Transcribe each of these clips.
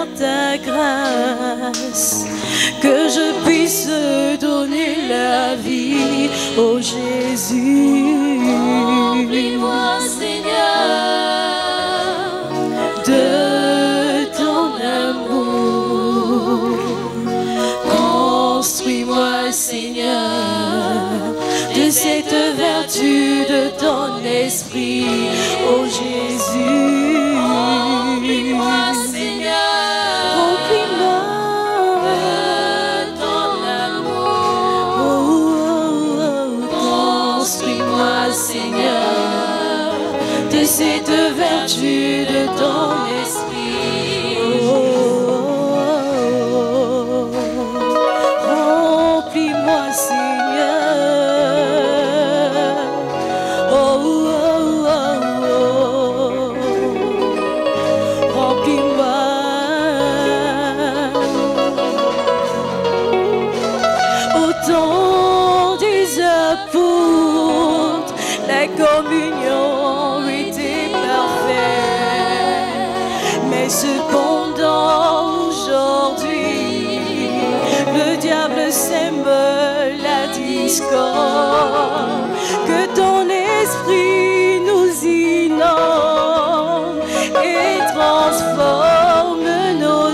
ta grâce, que je puisse donner la vie, ô Jésus. Remplis-moi, Seigneur, de ton amour. Construis-moi, Seigneur, de cette vertu de ton esprit, ô Jésus. remplis-moi, Seigneur, Remplis-moi de ton amour. oh, oh, oh. Construis-moi, Seigneur, de cette vertu de ton esprit. Oh, remplis-moi, Seigneur. Oh, oh, oh, oh. Remplis-moi. Au temps des apôtres, la communion était parfaite. Mais cependant aujourd'hui, le diable sème la discorde. Que ton esprit nous inonde et transforme nos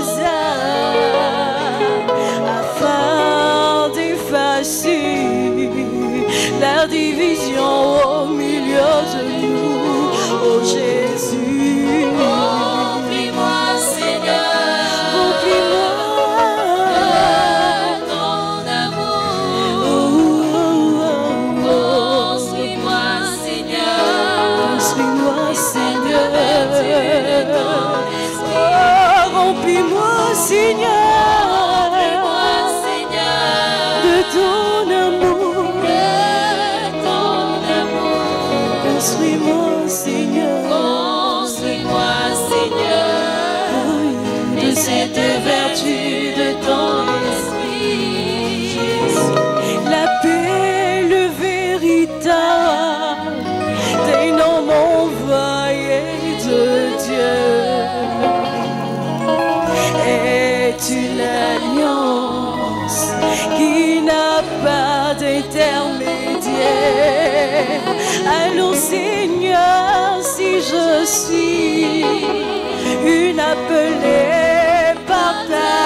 âmes afin d'effacer la division au milieu de nous, oh Jésus. Remplis-moi, Seigneur, Remplis-moi de ton amour. oh, oh, oh, oh. Construis-moi, Seigneur, Construis-moi, Seigneur. esprit. Oh, remplis-moi, Seigneur, Remplis-moi, Seigneur, de ton amour. de ton amour. Construis-moi, Seigneur, Construis-moi, Seigneur, de cette vertu de ton esprit. la paix, le véritable des noms envoyés de Dieu est une alliance qui n'a pas d'intermédiaire. Allons, Seigneur, si je suis une appelée par ta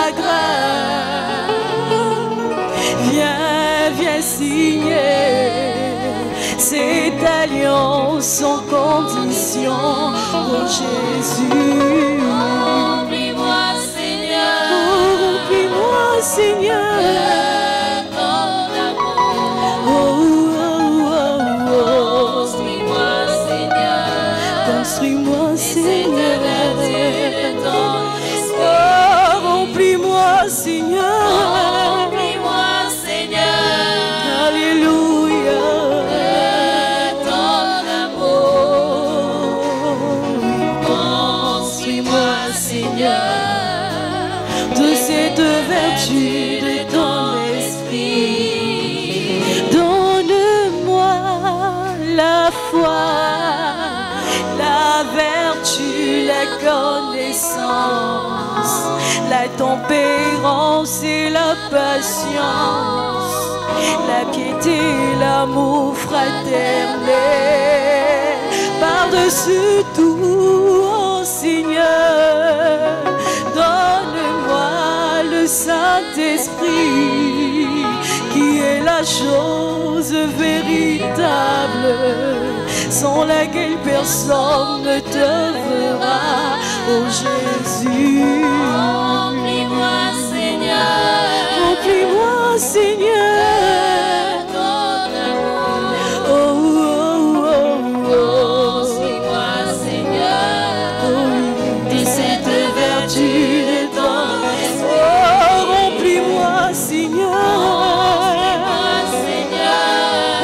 grâce, viens signer cette alliance sans condition, oh Jésus. Remplis-moi, Seigneur, Oh, remplis-moi, Seigneur. de ton amour. Oh, oh, oh, oh. Construis-moi, Seigneur, Construis-moi, et cette vertu de Seigneur. ton esprit. Oh, remplis-moi, Seigneur. Remplis-moi, Seigneur, Alléluia. de ton amour. Construis-moi, Seigneur, De cette vertu de ton esprit, donne-moi la foi, la vertu, la connaissance, la tempérance et la patience, la piété, l'amour fraternel, par-dessus tout, oh Seigneur, donne-moi le Saint-Esprit, qui est la chose véritable, sans laquelle personne ne te verra, oh Jésus. remplis-moi, Seigneur, Remplis-moi, Seigneur. de ton amour. Oh, oh, oh, oh. Construis-moi, Seigneur, de cette vertu de ton esprit. Oh, remplis-moi, Seigneur. Remplis-moi, Seigneur,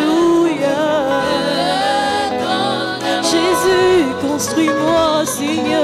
Alléluia. de ton amour. Jésus, construis-moi, Seigneur.